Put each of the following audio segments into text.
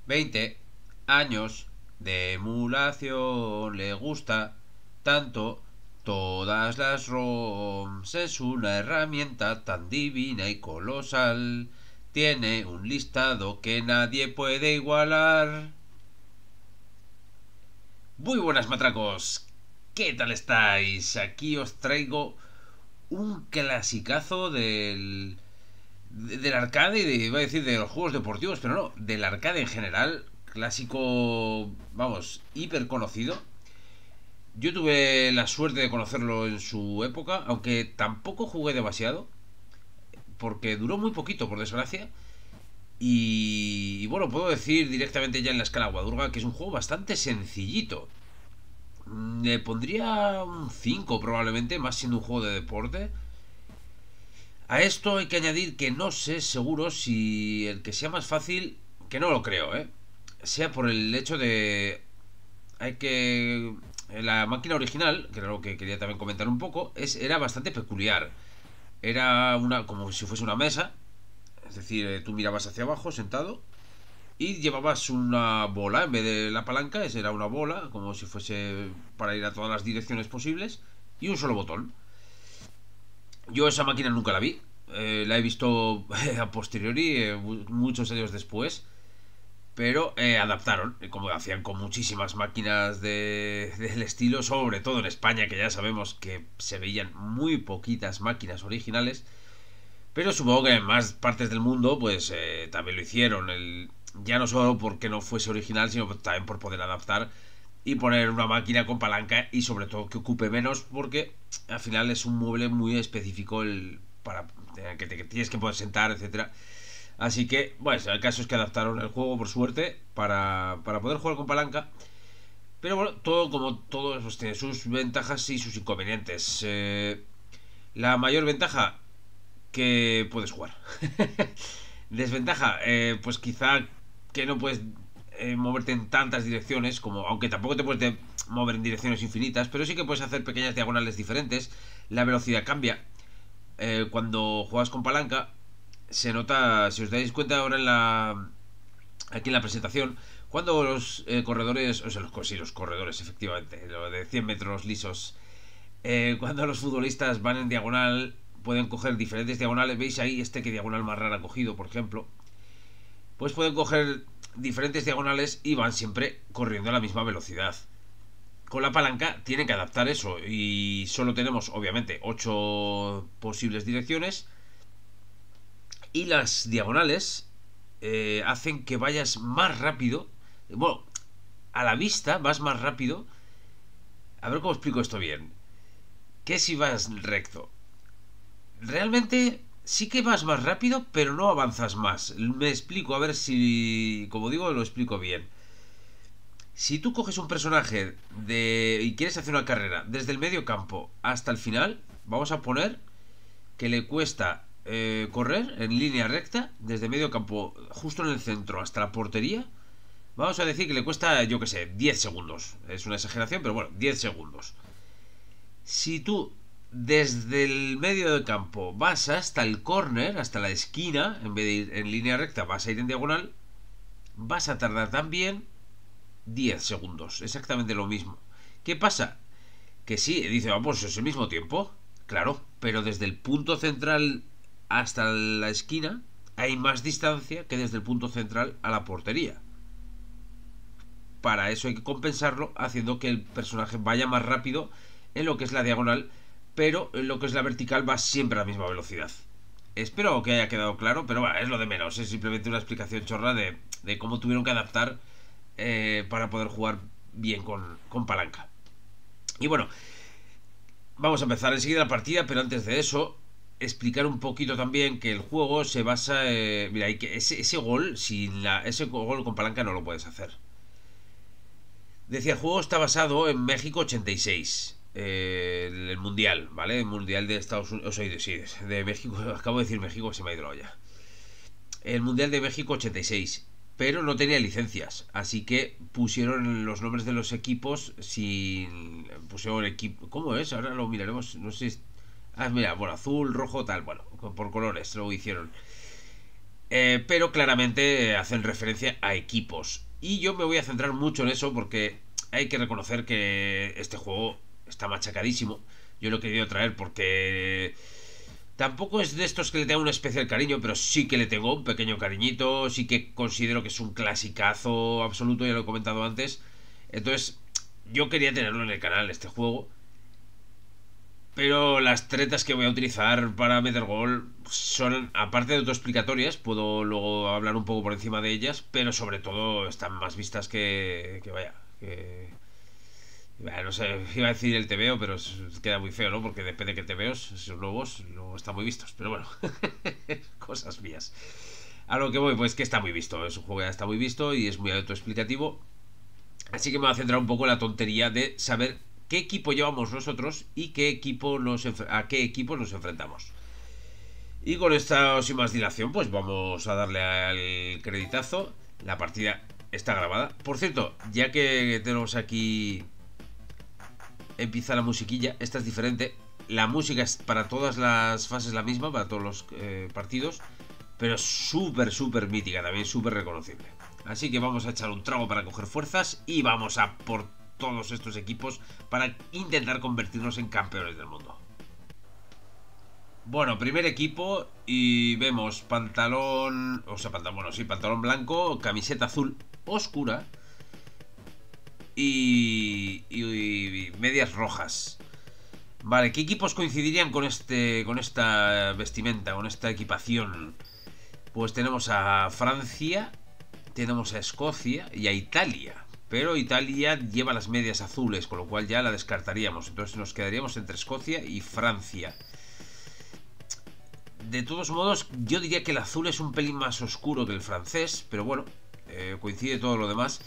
20 años de emulación le gusta tanto. Todas las ROMs es una herramienta tan divina y colosal. Tiene un listado que nadie puede igualar. Muy buenas, matracos. ¿Qué tal estáis? Aquí os traigo un clasicazo del arcade, iba a decir de los juegos deportivos, pero no, del arcade en general. Clásico, vamos, hiper conocido. Yo tuve la suerte de conocerlo en su época, aunque tampoco jugué demasiado, porque duró muy poquito, por desgracia. Y bueno, puedo decir directamente ya en la escala Guadurga que es un juego bastante sencillito. Le pondría un 5 probablemente, más siendo un juego de deporte. A esto hay que añadir que no sé seguro si el que sea más fácil, que no lo creo, sea por el hecho de... Hay que... La máquina original, que era lo que quería también comentar un poco, era bastante peculiar. Era una como si fuese una mesa, es decir, tú mirabas hacia abajo sentado y llevabas una bola en vez de la palanca, esa era una bola, como si fuese para ir a todas las direcciones posibles, y un solo botón. Yo esa máquina nunca la vi, la he visto a posteriori, muchos años después, pero adaptaron, como hacían con muchísimas máquinas del estilo, sobre todo en España, que ya sabemos que se veían muy poquitas máquinas originales, pero supongo que en más partes del mundo pues también lo hicieron, ya no solo porque no fuese original, sino también por poder adaptar y poner una máquina con palanca y sobre todo que ocupe menos, porque al final es un mueble muy específico para que te tienes que poder sentar, etcétera. Así que, bueno, el caso es que adaptaron el juego, por suerte, para poder jugar con palanca. Pero bueno, todo como todo pues, tiene sus ventajas y sus inconvenientes. La mayor ventaja, que puedes jugar. Desventaja, pues quizá que no puedes moverte en tantas direcciones, como aunque tampoco te puedes mover en direcciones infinitas, pero sí que puedes hacer pequeñas diagonales diferentes. La velocidad cambia. Cuando juegas con palanca, se nota, si os dais cuenta ahora aquí en la presentación, cuando los corredores, o sea, los corredores, efectivamente, lo de 100 metros lisos, cuando los futbolistas van en diagonal, pueden coger diferentes diagonales. ¿Veis ahí que diagonal más rara ha cogido, por ejemplo? Pues pueden coger diferentes diagonales y van siempre corriendo a la misma velocidad. Con la palanca tienen que adaptar eso y solo tenemos, obviamente, 8 posibles direcciones y las diagonales hacen que vayas más rápido. Bueno, a la vista vas más rápido. A ver cómo explico esto bien. Que si vas recto, realmente sí que vas más rápido, pero no avanzas más. Me explico, a ver si, como digo, lo explico bien. Si tú coges un personaje y quieres hacer una carrera desde el medio campo hasta el final, vamos a poner que le cuesta correr en línea recta desde medio campo justo en el centro hasta la portería. Vamos a decir que le cuesta, yo que sé, 10 segundos. Es una exageración, pero bueno, 10 segundos. Si tú desde el medio del campo vas hasta el córner, hasta la esquina, en vez de ir en línea recta, vas a ir en diagonal, vas a tardar también 10 segundos. Exactamente lo mismo. ¿Qué pasa? Que sí, dice, vamos, es el mismo tiempo. Claro, pero desde el punto central hasta la esquina hay más distancia que desde el punto central a la portería. Para eso hay que compensarlo haciendo que el personaje vaya más rápido en lo que es la diagonal, pero en lo que es la vertical va siempre a la misma velocidad. Espero que haya quedado claro, pero bueno, es lo de menos. Es simplemente una explicación chorra de cómo tuvieron que adaptar para poder jugar bien con palanca. Y bueno, vamos a empezar enseguida la partida, pero antes de eso, explicar un poquito también que el juego se basa. Mira, hay que ese gol, ese gol con palanca no lo puedes hacer. Decía, el juego está basado en México 86. El mundial, ¿vale? El mundial de Estados Unidos. O sea, sí, de México. Acabo de decir México, se me ha ido la olla. El mundial de México 86. Pero no tenía licencias. Así que pusieron los nombres de los equipos sin. Pusieron equipo. ¿Cómo es? Ahora lo miraremos. No sé. Ah, mira, bueno, azul, rojo, tal. Bueno, por colores lo hicieron. Pero claramente hacen referencia a equipos. Y yo me voy a centrar mucho en eso porque hay que reconocer que este juego está machacadísimo. Yo lo he querido traer porque tampoco es de estos que le tengo un especial cariño, pero sí que le tengo un pequeño cariñito. Sí que considero que es un clasicazo absoluto, ya lo he comentado antes. Entonces, yo quería tenerlo en el canal, este juego. Pero las tretas que voy a utilizar para meter gol son, aparte de autoexplicatorias, puedo luego hablar un poco por encima de ellas, pero sobre todo están más vistas que vaya, que... Bueno, no sé, iba a decir el TVO, pero queda muy feo, ¿no? Porque depende de que TVOs, son nuevos, no están muy vistos. Pero bueno, cosas mías. A lo que voy, pues que está muy visto. Es un juego que ya está muy visto y es muy autoexplicativo. Así que me voy a centrar un poco en la tontería de saber qué equipo llevamos nosotros y a qué equipo nos enfrentamos. Y con esta sin más dilación, pues vamos a darle al creditazo. La partida está grabada. Por cierto, ya que tenemos aquí empieza la musiquilla, esta es diferente. La música es para todas las fases la misma, para todos los partidos, pero es súper, súper mítica, también súper reconocible. Así que vamos a echar un trago para coger fuerzas y vamos a por todos estos equipos para intentar convertirnos en campeones del mundo. Bueno, primer equipo y vemos pantalón, o sea, pantalón, bueno, sí, pantalón blanco, camiseta azul oscura y medias rojas. Vale, ¿qué equipos coincidirían con esta vestimenta, con esta equipación? Pues tenemos a Francia, tenemos a Escocia y a Italia. Pero Italia lleva las medias azules, con lo cual ya la descartaríamos. Entonces nos quedaríamos entre Escocia y Francia. De todos modos, yo diría que el azul es un pelín más oscuro que el francés, pero bueno, coincide todo lo demás.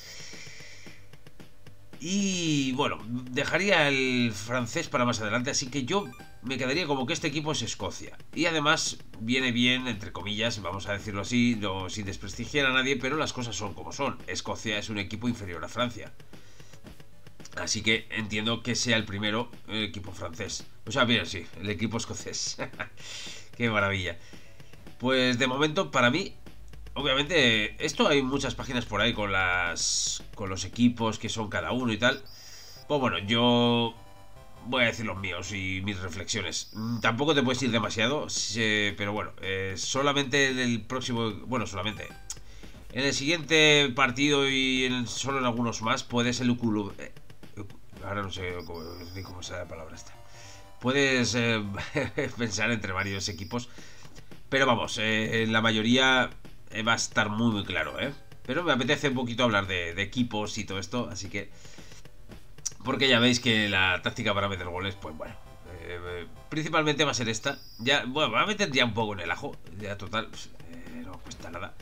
Y bueno, dejaría el francés para más adelante, así que yo me quedaría como que este equipo es Escocia. Y además viene bien, entre comillas, vamos a decirlo así, no, sin desprestigiar a nadie, pero las cosas son como son. Escocia es un equipo inferior a Francia. Así que entiendo que sea el primero el equipo francés. O sea, bien, sí, el equipo escocés. Qué maravilla. Pues de momento, para mí, obviamente, esto hay muchas páginas por ahí con los equipos que son cada uno y tal. Pues bueno, yo voy a decir los míos y mis reflexiones. Tampoco te puedes ir demasiado, pero bueno, solamente en el próximo, bueno, solamente en el siguiente partido y solo en algunos más puedes eluculo. Ahora no sé cómo es la palabra esta. Puedes pensar entre varios equipos, pero vamos, en la mayoría va a estar muy muy claro, ¿eh? Pero me apetece un poquito hablar de equipos y todo esto, así que... Porque ya veis que la táctica para meter goles, pues bueno, principalmente va a ser esta. Ya, bueno, va a meter ya un poco en el ajo, ya total, pues, no cuesta nada.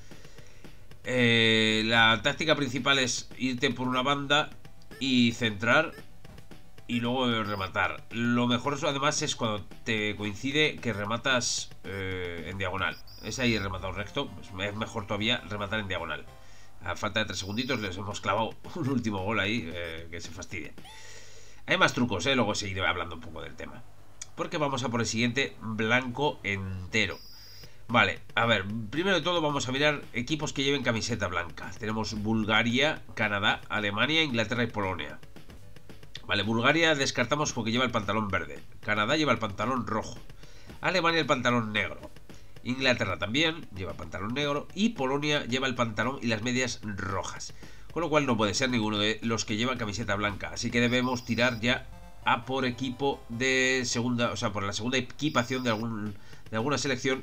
La táctica principal es irte por una banda y centrar y luego rematar. Lo mejor además es cuando te coincide que rematas en diagonal. Es ahí rematado recto, pues es mejor todavía rematar en diagonal. A falta de 3 segunditos les hemos clavado un último gol ahí, que se fastidie. Hay más trucos, luego seguiré hablando un poco del tema. Porque vamos a por el siguiente, blanco entero. Vale, a ver, primero de todo vamos a mirar equipos que lleven camiseta blanca. Tenemos Bulgaria, Canadá, Alemania, Inglaterra y Polonia. Vale, Bulgaria descartamos porque lleva el pantalón verde. Canadá lleva el pantalón rojo. Alemania el pantalón negro. Inglaterra también lleva pantalón negro. Y Polonia lleva el pantalón y las medias rojas. Con lo cual no puede ser ninguno de los que llevan camiseta blanca. Así que debemos tirar ya a por equipo de segunda, o sea, por la segunda equipación de alguna selección.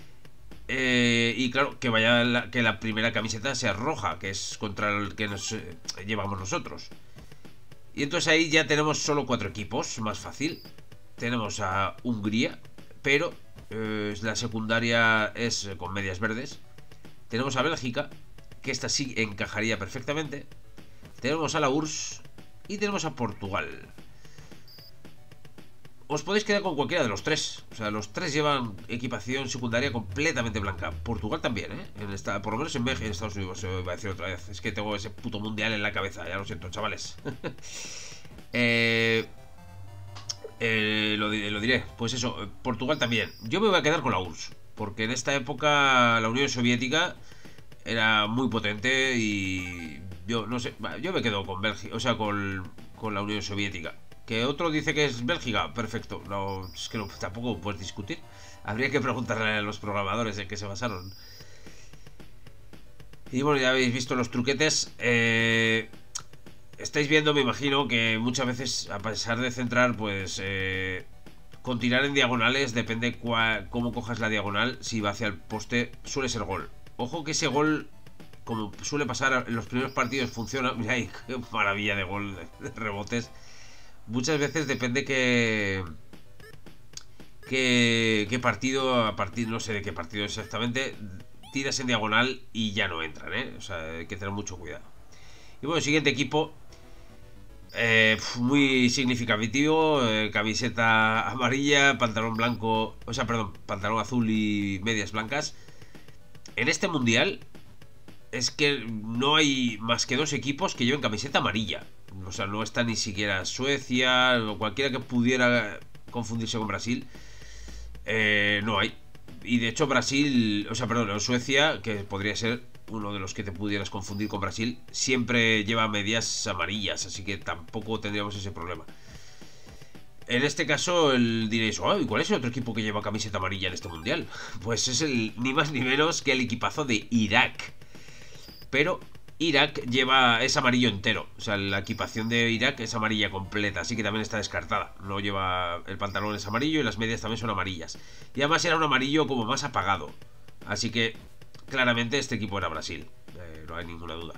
Y claro, que la primera camiseta sea roja, que es contra el que nos llevamos nosotros. Y entonces ahí ya tenemos solo 4 equipos, más fácil. Tenemos a Hungría, pero la secundaria es con medias verdes. Tenemos a Bélgica, que esta sí encajaría perfectamente. Tenemos a la URSS y tenemos a Portugal. Os podéis quedar con cualquiera de los 3. O sea, los 3 llevan equipación secundaria completamente blanca. Portugal también, ¿eh? Por lo menos en México, en Estados Unidos, voy a decir otra vez. Es que tengo ese puto mundial en la cabeza, ya lo siento, chavales. Lo diré. Pues eso, Portugal también. Yo me voy a quedar con la URSS. Porque en esta época la Unión Soviética era muy potente y yo no sé, yo me quedo con Bélgica, o sea, con la Unión Soviética. Que otro dice que es Bélgica, perfecto. No, es que no, tampoco puedes discutir. Habría que preguntarle a los programadores en qué se basaron. Y bueno, ya habéis visto los truquetes. Estáis viendo, me imagino, que muchas veces, a pesar de centrar, pues con tirar en diagonales, depende cómo cojas la diagonal, si va hacia el poste, suele ser gol. Ojo que ese gol, como suele pasar en los primeros partidos, funciona. Mira ahí, qué maravilla de gol, de rebotes. Muchas veces depende qué partido, a partir, no sé de qué partido exactamente, tiras en diagonal y ya no entran, ¿eh? O sea, hay que tener mucho cuidado. Y bueno, siguiente equipo. Muy significativo, camiseta amarilla, pantalón blanco, o sea, perdón, pantalón azul y medias blancas. En este mundial es que no hay más que dos equipos que lleven camiseta amarilla. O sea, no está ni siquiera Suecia o cualquiera que pudiera confundirse con Brasil. No hay. Y de hecho Brasil, o sea, perdón, Suecia, que podría ser uno de los que te pudieras confundir con Brasil, siempre lleva medias amarillas, así que tampoco tendríamos ese problema. En este caso diréis, oh, ¿y cuál es el otro equipo que lleva camiseta amarilla en este mundial? Pues es ni más ni menos que el equipazo de Irak. Pero Irak es amarillo entero. O sea, la equipación de Irak es amarilla completa, así que también está descartada. No lleva, el pantalón es amarillo y las medias también son amarillas. Y además era un amarillo como más apagado. Así que claramente este equipo era Brasil. No hay ninguna duda.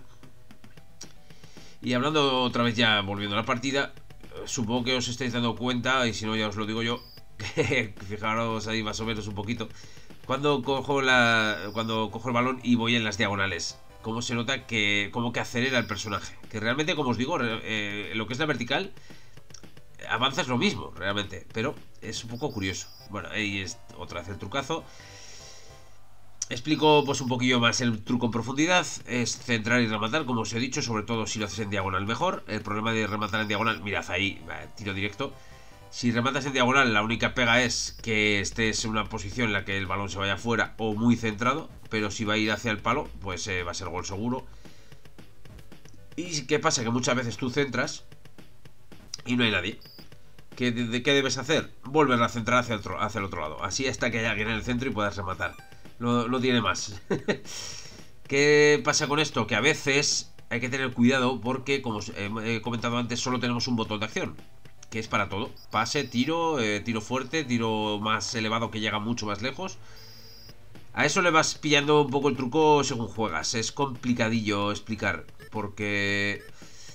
Y hablando otra vez ya, volviendo a la partida, supongo que os estáis dando cuenta, y si no ya os lo digo yo, que fijaros ahí más o menos un poquito. Cuando cojo el balón y voy en las diagonales, cómo se nota que como que acelera el personaje. Que realmente, como os digo, lo que es la vertical, avanzas lo mismo, realmente. Pero es un poco curioso. Bueno, ahí es otra vez el trucazo. Explico pues un poquillo más el truco en profundidad. Es centrar y rematar, como os he dicho, sobre todo si lo haces en diagonal mejor. El problema de rematar en diagonal, mirad ahí, tiro directo. Si rematas en diagonal, la única pega es que estés en una posición en la que el balón se vaya fuera o muy centrado. Pero si va a ir hacia el palo, pues va a ser gol seguro. ¿Y qué pasa? Que muchas veces tú centras y no hay nadie. ¿Qué debes hacer? Volver a centrar hacia el otro lado. Así hasta que haya alguien en el centro y puedas rematar. No tiene más. ¿Qué pasa con esto? Que a veces hay que tener cuidado porque, como he comentado antes, solo tenemos un botón de acción, que es para todo. Pase, tiro, tiro fuerte, tiro más elevado que llega mucho más lejos. A eso le vas pillando un poco el truco según juegas. Es complicadillo explicar porque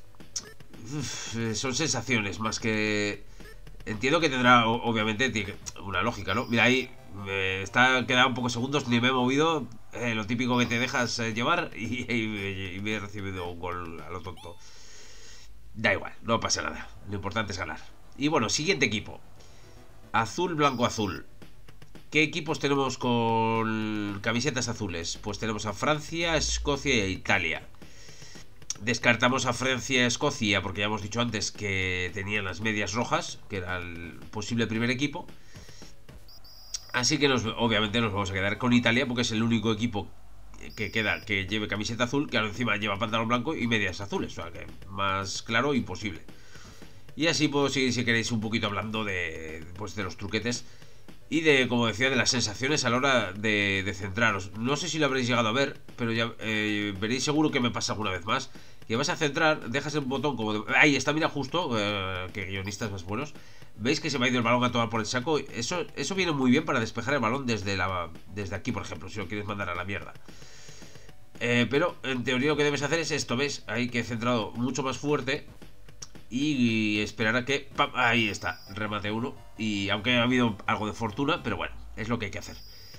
son sensaciones más que... Entiendo que tendrá, obviamente, una lógica, ¿no? Mira, ahí quedado un poco segundos, ni me he movido. Lo típico que te dejas llevar y me he recibido un gol a lo tonto. Da igual, no pasa nada. Lo importante es ganar. Y bueno, siguiente equipo. Azul, blanco, azul. ¿Qué equipos tenemos con camisetas azules? Pues tenemos a Francia, Escocia e Italia. Descartamos a Francia y Escocia porque ya hemos dicho antes que tenían las medias rojas, que era el posible primer equipo. Así que obviamente nos vamos a quedar con Italia porque es el único equipo que queda que lleve camiseta azul, que ahora encima lleva pantalón blanco y medias azules. O sea que más claro imposible. Y así puedo seguir, si queréis, un poquito hablando de los truquetes y de, como decía, de las sensaciones a la hora de centraros. No sé si lo habréis llegado a ver, pero ya veréis seguro que me pasa alguna vez más. Que vas a centrar, dejas el botón como de... Ahí está, mira, justo, que guionistas más buenos. Veis que se me ha ido el balón a tomar por el saco. Eso viene muy bien para despejar el balón desde aquí, por ejemplo, si lo quieres mandar a la mierda. Pero en teoría lo que debes hacer es esto, ¿ves? Hay que centrado mucho más fuerte y esperar a que... ¡pam! Ahí está, remate uno. Y aunque ha habido algo de fortuna, pero bueno, es lo que hay que hacer.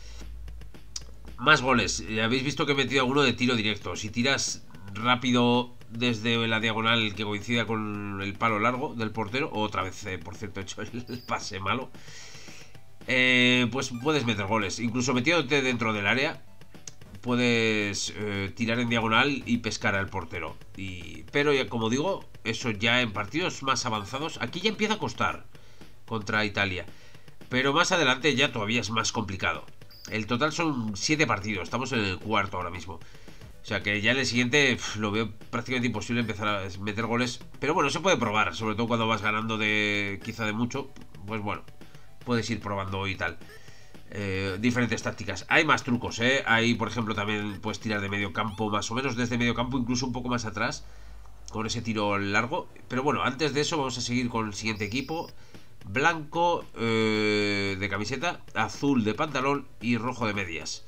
Más goles. Habéis visto que he metido alguno de tiro directo. Si tiras rápido desde la diagonal que coincida con el palo largo del portero, otra vez, por cierto, he hecho el pase malo, pues puedes meter goles. Incluso metiéndote dentro del área, puedes tirar en diagonal y pescar al portero. Pero ya, como digo, eso ya en partidos más avanzados, aquí ya empieza a costar contra Italia. Pero más adelante ya todavía es más complicado. El total son 7 partidos. Estamos en el cuarto ahora mismo. O sea que ya en el siguiente lo veo prácticamente imposible empezar a meter goles. Pero bueno, se puede probar. Sobre todo cuando vas ganando quizá de mucho. Pues bueno, puedes ir probando y tal. Diferentes tácticas. Hay más trucos, ¿eh? Hay, por ejemplo, también puedes tirar de medio campo, más o menos desde medio campo, incluso un poco más atrás, con ese tiro largo. Pero bueno, antes de eso vamos a seguir con el siguiente equipo. Blanco de camiseta, azul de pantalón y rojo de medias.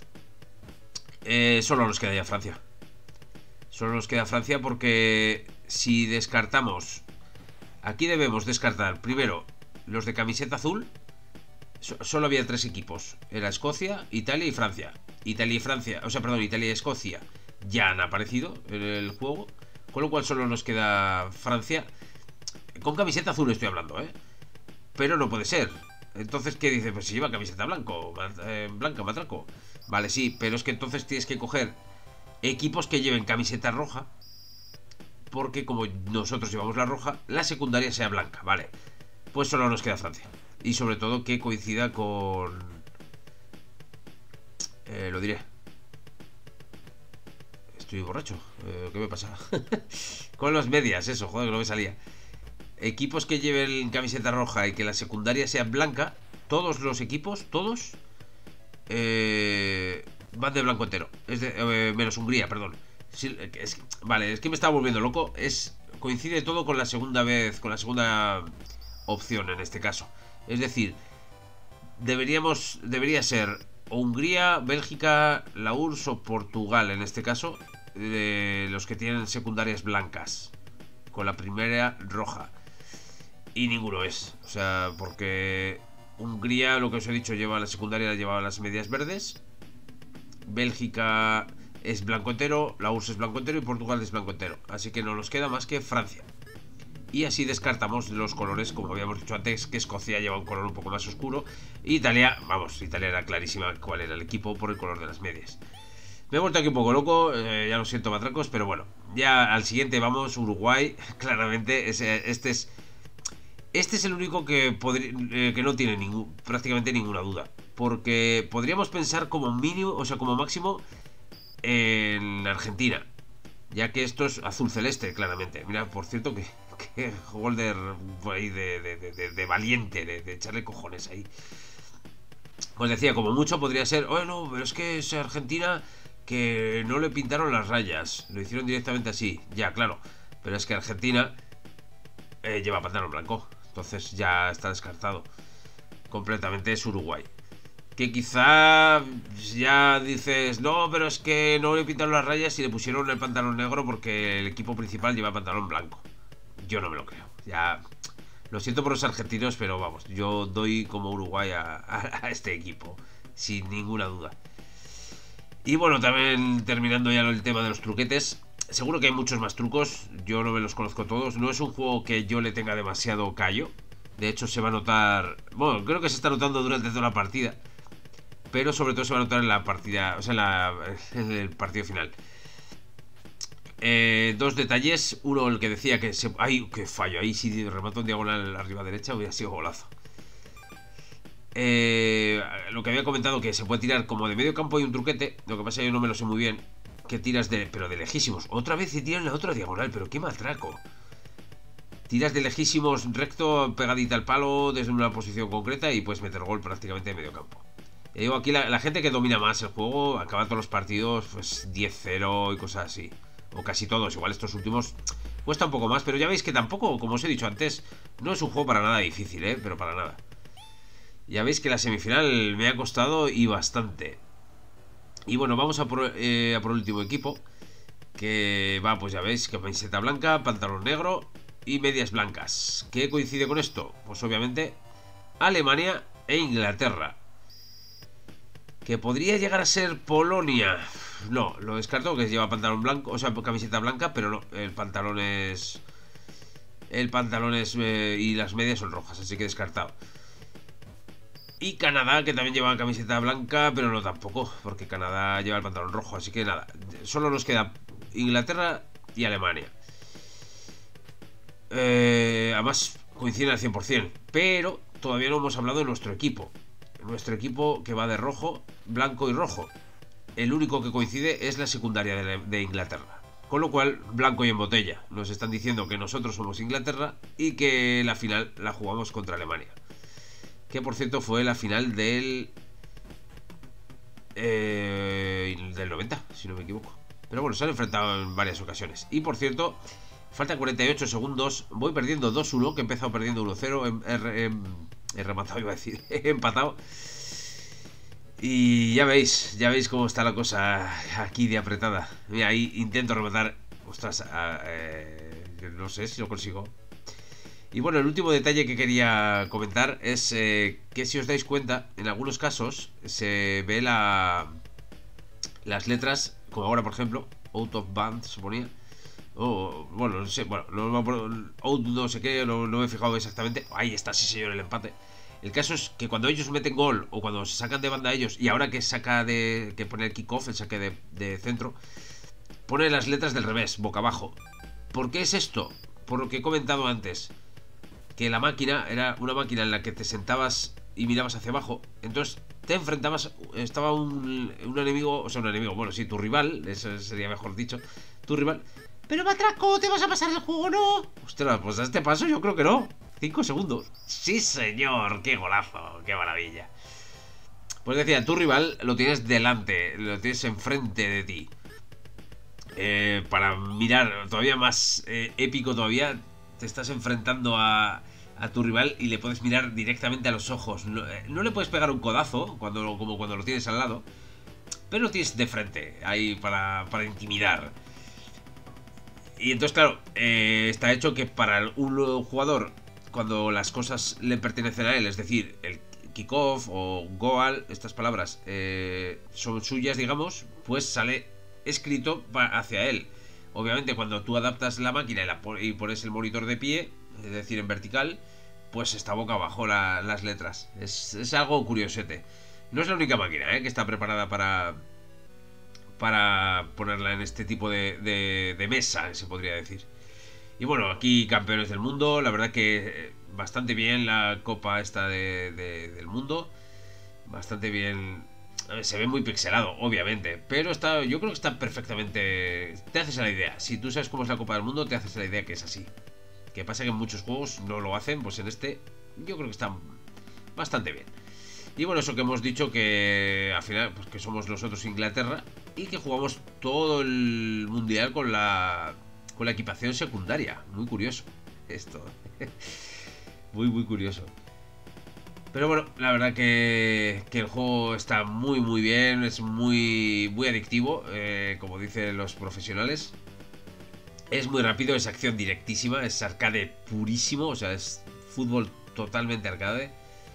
Solo nos queda ya Francia. Solo nos queda Francia porque si descartamos... Aquí debemos descartar primero los de camiseta azul. Solo había 3 equipos. Era Escocia, Italia y Francia. Italia y Francia, o sea, perdón, Italia y Escocia ya han aparecido en el juego. Con lo cual solo nos queda Francia. Con camiseta azul estoy hablando, ¿eh? Pero no puede ser. Entonces, ¿qué dice? Pues si lleva camiseta blanca, matraco. Vale, sí, pero es que entonces tienes que coger equipos que lleven camiseta roja. Porque como nosotros llevamos la roja, la secundaria sea blanca, vale. Pues solo nos queda Francia. Y sobre todo que coincida con... lo diré. Estoy borracho. ¿Qué me pasa? Con los medias, eso, joder, que no me salía. Equipos que lleven camiseta roja y que la secundaria sea blanca. Todos los equipos, todos van de blanco entero. Menos Hungría, perdón. Vale, es que me estaba volviendo loco. Coincide todo con la segunda vez, con la segunda opción en este caso. Es decir, debería ser Hungría, Bélgica, la URSS o Portugal en este caso, los que tienen secundarias blancas, con la primera roja. Y ninguno es. O sea, porque Hungría, lo que os he dicho, lleva la secundaria, lleva las medias verdes. Bélgica es blanco entero, la URSS es blanco entero y Portugal es blanco entero. Así que no nos queda más que Francia. Y así descartamos los colores, como habíamos dicho antes, que Escocia lleva un color un poco más oscuro. Y Italia, vamos, Italia era clarísima cuál era el equipo por el color de las medias. Me he vuelto aquí un poco loco, ya lo siento, matracos, pero bueno. Ya al siguiente vamos, Uruguay, claramente, este es el único que no tiene prácticamente ninguna duda. Porque podríamos pensar como mínimo, o sea, como máximo, en Argentina. Ya que esto es azul celeste, claramente. Mira, por cierto, que Holder por ahí de valiente, de echarle cojones ahí. Pues decía, como mucho podría ser, oh no, pero es que es Argentina que no le pintaron las rayas. Lo hicieron directamente así. Ya, claro. Pero es que Argentina lleva pantalón blanco. Entonces ya está descartado. Completamente es Uruguay. Que quizá ya dices, no, pero es que no le pintaron las rayas y le pusieron el pantalón negro porque el equipo principal lleva pantalón blanco. Yo no me lo creo. Ya, lo siento por los argentinos, pero vamos, yo doy como Uruguay a este equipo, sin ninguna duda. Y bueno, también terminando ya el tema de los truquetes. Seguro que hay muchos más trucos, yo no me los conozco todos. No es un juego que yo le tenga demasiado callo. De hecho se va a notar, bueno, creo que se está notando durante toda la partida, pero sobre todo se va a notar en la partida, o sea, en el partido final. Dos detalles. Uno, el que decía que ¡ay, qué fallo! Ahí si remato en diagonal arriba derecha hubiera sido golazo. Lo que había comentado, que se puede tirar como de medio campo y un truquete. Lo que pasa es que yo no me lo sé muy bien. Que tiras pero de lejísimos. Otra vez se tira en la otra diagonal, pero qué matraco. Tiras de lejísimos, recto, pegadita al palo, desde una posición concreta y puedes meter gol prácticamente de medio campo. Digo, aquí la gente que domina más el juego acaba todos los partidos pues 10-0 y cosas así. O casi todos, igual estos últimos cuesta un poco más, pero ya veis que tampoco, como os he dicho antes, no es un juego para nada difícil, pero para nada. Ya veis que la semifinal me ha costado y bastante. Y bueno, vamos a por el último equipo, que va, pues ya veis, que camiseta blanca, pantalón negro y medias blancas. ¿Qué coincide con esto? Pues obviamente Alemania e Inglaterra. Que podría llegar a ser Polonia. No, lo descarto, que lleva pantalón blanco, o sea, camiseta blanca, pero no, el pantalón es y las medias son rojas, así que descartado. Y Canadá, que también lleva camiseta blanca, pero no tampoco, porque Canadá lleva el pantalón rojo, así que nada, solo nos queda Inglaterra y Alemania. Además coinciden al 100%, pero todavía no hemos hablado de nuestro equipo. nuestro equipo que va de rojo, blanco y rojo. El único que coincide es la secundaria de Inglaterra. Con lo cual, blanco y en botella. Nos están diciendo que nosotros somos Inglaterra y que la final la jugamos contra Alemania. Que por cierto fue la final del 90, si no me equivoco. Pero bueno, se han enfrentado en varias ocasiones. Y por cierto, faltan 48 segundos. Voy perdiendo 2-1, que he empezado perdiendo 1-0. He rematado, iba a decir. He empatado. Y ya veis cómo está la cosa aquí de apretada. Mira, ahí intento rematar. Ostras, no sé si lo consigo. Y bueno, el último detalle que quería comentar es que si os dais cuenta, en algunos casos se ve las letras, como ahora por ejemplo, out of band se ponía. O, bueno, no sé, bueno, out no sé qué, no me he fijado exactamente. Ahí está, sí señor, el empate. El caso es que cuando ellos meten gol o cuando se sacan de banda ellos, y ahora que pone el kickoff, el saque de centro, pone las letras del revés, boca abajo. ¿Por qué es esto? Por lo que he comentado antes, que la máquina era una máquina en la que te sentabas y mirabas hacia abajo. Entonces te enfrentabas, estaba un enemigo, o sea, un enemigo, bueno, sí, tu rival, eso sería mejor dicho, tu rival. Pero Matraco, ¿te vas a pasar el juego, no? Ostras, pues a este paso yo creo que no. 5 segundos. Sí, señor, qué golazo, qué maravilla. Pues decía, tu rival lo tienes delante, lo tienes enfrente de ti. Para mirar, todavía más épico todavía, te estás enfrentando a tu rival y le puedes mirar directamente a los ojos. No le puedes pegar un codazo como cuando lo tienes al lado, pero lo tienes de frente, ahí para intimidar. Y entonces, claro, está hecho que para un jugador, cuando las cosas le pertenecen a él, es decir, el kickoff o goal, estas palabras son suyas, digamos, pues sale escrito hacia él. Obviamente, cuando tú adaptas la máquina y pones el monitor de pie, es decir, en vertical, pues está boca abajo las letras. Es algo curiosete. No es la única máquina que está preparada para ponerla en este tipo de mesa, se podría decir. Y bueno, aquí campeones del mundo, la verdad que bastante bien la copa esta del mundo, bastante bien. A ver, se ve muy pixelado, obviamente, pero yo creo que está perfectamente. Te haces a la idea. Si tú sabes cómo es la Copa del Mundo, te haces a la idea que es así. Que pasa que en muchos juegos no lo hacen, pues en este yo creo que está bastante bien. Y bueno, eso que hemos dicho, que al final pues que somos nosotros Inglaterra y que jugamos todo el mundial con la equipación secundaria. Muy curioso esto. Muy curioso. Pero bueno, la verdad que el juego está muy bien, es muy adictivo, como dicen los profesionales. Es muy rápido, es acción directísima, es arcade purísimo, o sea, es fútbol totalmente arcade.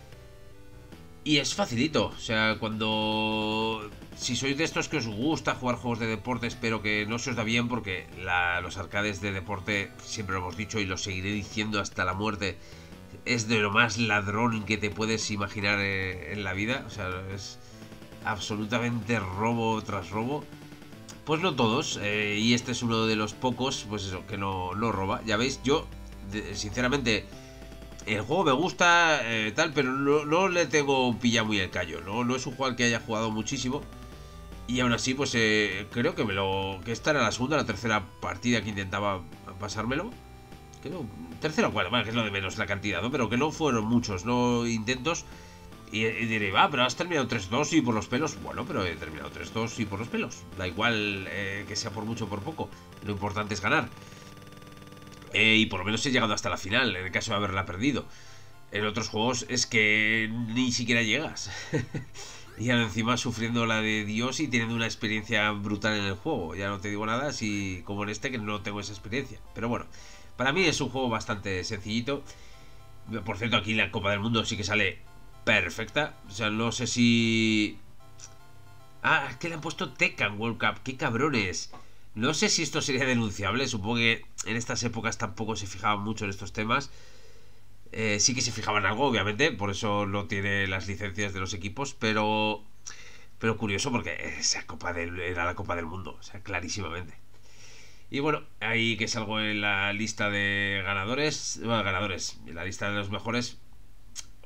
Y es facilito, o sea, si sois de estos que os gusta jugar juegos de deportes, pero que no se os da bien porque los arcades de deporte, siempre lo hemos dicho y lo seguiré diciendo hasta la muerte, es de lo más ladrón que te puedes imaginar en la vida. O sea, es absolutamente robo tras robo. Pues no todos, y este es uno de los pocos, pues eso, que no roba. Ya veis, yo, sinceramente, el juego me gusta, tal, pero no le tengo pillado muy el callo. No es un juego al que haya jugado muchísimo. Y aún así, pues creo que esta era la segunda o la tercera partida que intentaba pasármelo. Creo, tercera o cuarta, bueno, que es lo de menos la cantidad, ¿no? Pero que no fueron muchos, no intentos. Y diré, pero has terminado 3-2 y por los pelos. Bueno, pero he terminado 3-2 y por los pelos. Da igual que sea por mucho o por poco. Lo importante es ganar. Y por lo menos he llegado hasta la final, en el caso de haberla perdido. En otros juegos es que ni siquiera llegas. Y ahora encima sufriendo la de Dios y teniendo una experiencia brutal en el juego. Ya no te digo nada, si como en este que no tengo esa experiencia. Pero bueno, para mí es un juego bastante sencillito. Por cierto, aquí la Copa del Mundo sí que sale perfecta. O sea, no sé si... Ah, es que le han puesto Tekken World Cup. ¡Qué cabrones! No sé si esto sería denunciable. Supongo que en estas épocas tampoco se fijaban mucho en estos temas. Sí que se fijaban algo, obviamente. Por eso no tiene las licencias de los equipos. Pero curioso porque esa era la Copa del Mundo. O sea, clarísimamente. Y bueno, ahí que salgo en la lista de ganadores. Bueno, ganadores. En la lista de los mejores.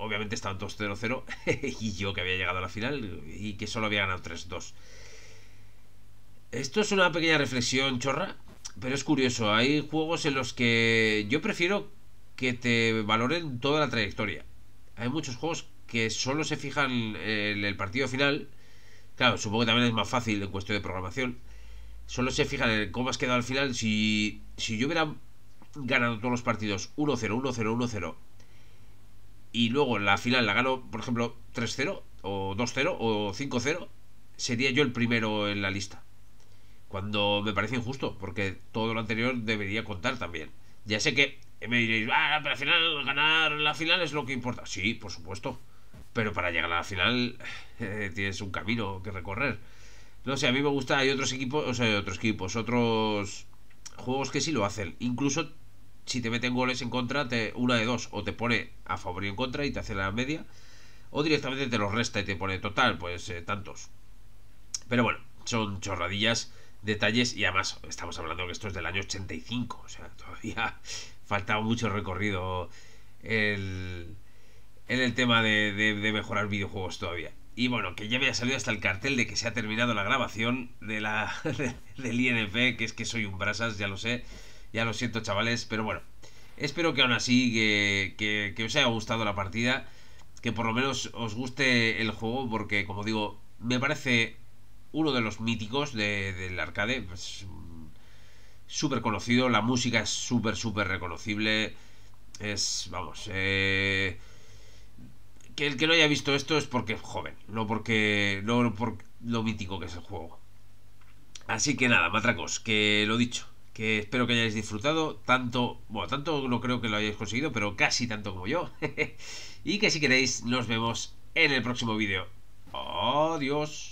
obviamente estaban todos 0-0 y yo que había llegado a la final y que solo había ganado 3-2. Esto es una pequeña reflexión chorra, pero es curioso. Hay juegos en los que yo prefiero que te valoren toda la trayectoria. Hay muchos juegos que solo se fijan en el partido final. Claro, supongo que también es más fácil en cuestión de programación. Solo se fijan en cómo has quedado al final. Si yo hubiera ganado todos los partidos 1-0, 1-0, 1-0 y luego la final la gano, por ejemplo, 3-0 o 2-0 o 5-0, sería yo el primero en la lista. Cuando me parece injusto, porque todo lo anterior debería contar también. Ya sé que me diréis, pero al final ganar la final es lo que importa. Sí, por supuesto. Pero para llegar a la final tienes un camino que recorrer. No sé, a mí me gusta, hay otros equipos, otros juegos que sí lo hacen. Incluso si te meten goles en contra, una de dos, o te pone a favor y en contra y te hace la media, o directamente te los resta y te pone total, pues tantos. Pero bueno, son chorradillas, detalles, y además estamos hablando que esto es del año 85, o sea, todavía falta mucho recorrido en el tema de mejorar videojuegos todavía. Y bueno, que ya me ha salido hasta el cartel de que se ha terminado la grabación del INF, que es que soy un brasas, ya lo sé, ya lo siento chavales, pero bueno, espero que aún así que os haya gustado la partida, que por lo menos os guste el juego, porque como digo, me parece uno de los míticos del arcade, pues, súper conocido, la música es súper reconocible, es, vamos, que el que no haya visto esto es porque es joven, no por lo mítico que es el juego. Así que nada, matracos, que lo dicho, que espero que hayáis disfrutado tanto no creo que lo hayáis conseguido, pero casi tanto como yo. Y que si queréis nos vemos en el próximo vídeo. Adiós.